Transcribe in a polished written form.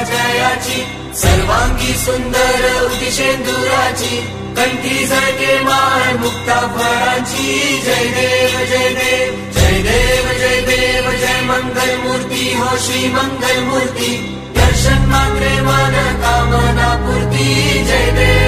जयाची सर्वांगी सुंदर उदिशेंदुराची कंठी झळके माळ मुक्ता फळांची जय देव जय देव जय देव जय देव जय मंगल मूर्ती हो श्री मंगल मूर्ती दर्शन मात्रे मन कामना पूर्ती जय देव